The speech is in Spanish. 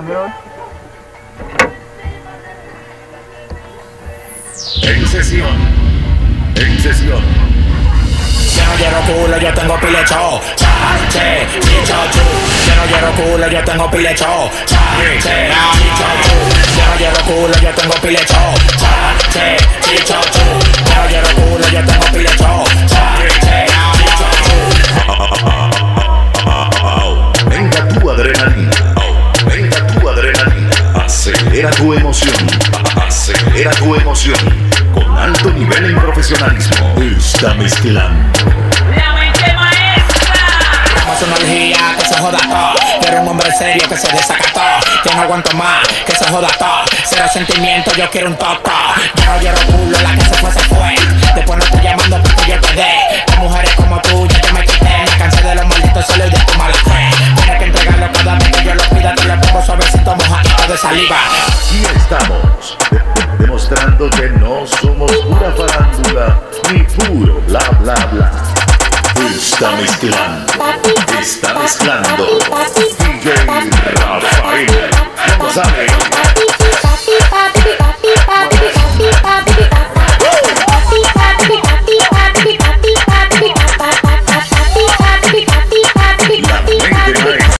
camión. En sesión. En sesión. Yo no quiero culo, yo tengo pilecho. Che, chicho, chu. Yo no quiero culo, yo tengo pilecho. Che, chicho, chu. Yo no quiero culo, yo tengo pilecho. Che, chicho, chu. Yo no quiero culo, yo tengo pilecho. Che, chicho, chu. Venga tu adrenalina. Venga tu adrenalina. Acelera tu emoción. Acelera tu emoción. Con alto nivel en profesionalismo. Está mezclando. ¡La mente maestra! Vamos a una orgía, que se joda todo. Quiero un hombre serio que se desacató. Que no aguanto más, que se joda todo. Cero sentimiento, yo quiero un toto. Yo no quiero culo, la que se fue, se fue. Después no estoy llamando porque yo te dé. Con mujeres como tú, ya te me quité. Me cansé de los malditos celos y de tu mala fe. Tienes que entregarlo cada vez que yo lo pida. Te lo pongo suavecito, mojadito de saliva. Aquí estamos, demostrando que no somos pura farándula ni puro bla bla bla. Está mezclando DJ Rafael González.